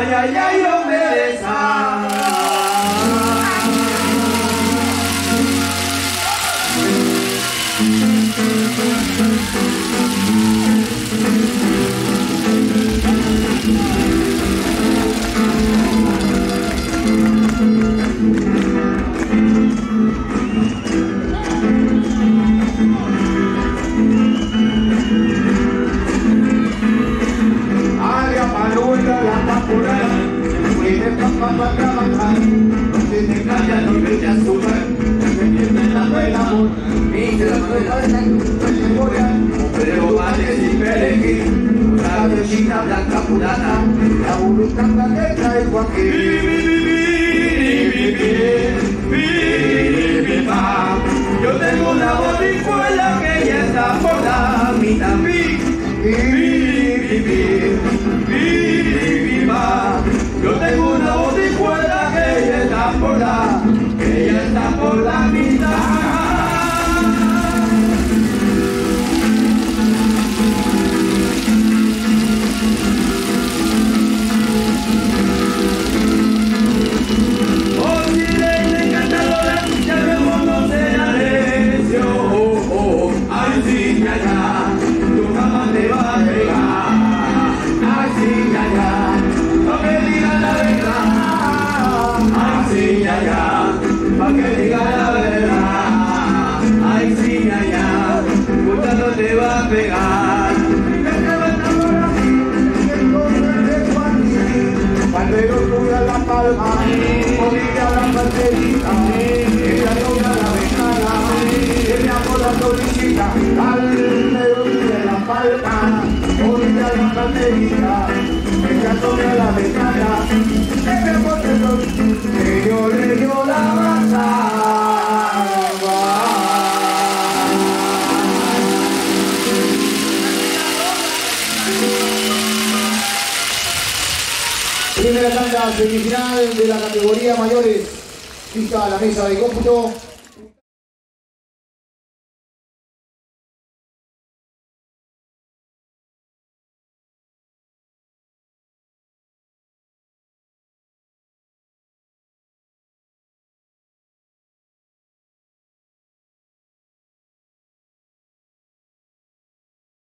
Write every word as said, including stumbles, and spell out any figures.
Ay, ay, ay, yo me besa. Para trabajar, no se te calla ni vete a azúcar, se pierde la buena amor, y se la puede pero vale sin perejil, una vecina blanca purana, la burrucanga que traigo aquí. Yo tengo una boricuela que ya está por la mitad. Yo tengo una boricuela que ya está por la, que ya está por la mitad. Pa' que diga la verdad, ay sí, allá, puta no te va a pegar. Cuando yo tuve la palma, podía la banderita, ella logra la ventana, que me hago la solicita, al dedo de la palma, podía la banderita, ella logra la ventana, que me hago que yo le dio la masa. Primera tanda semifinal de la categoría mayores. Lista a la mesa de cómputo.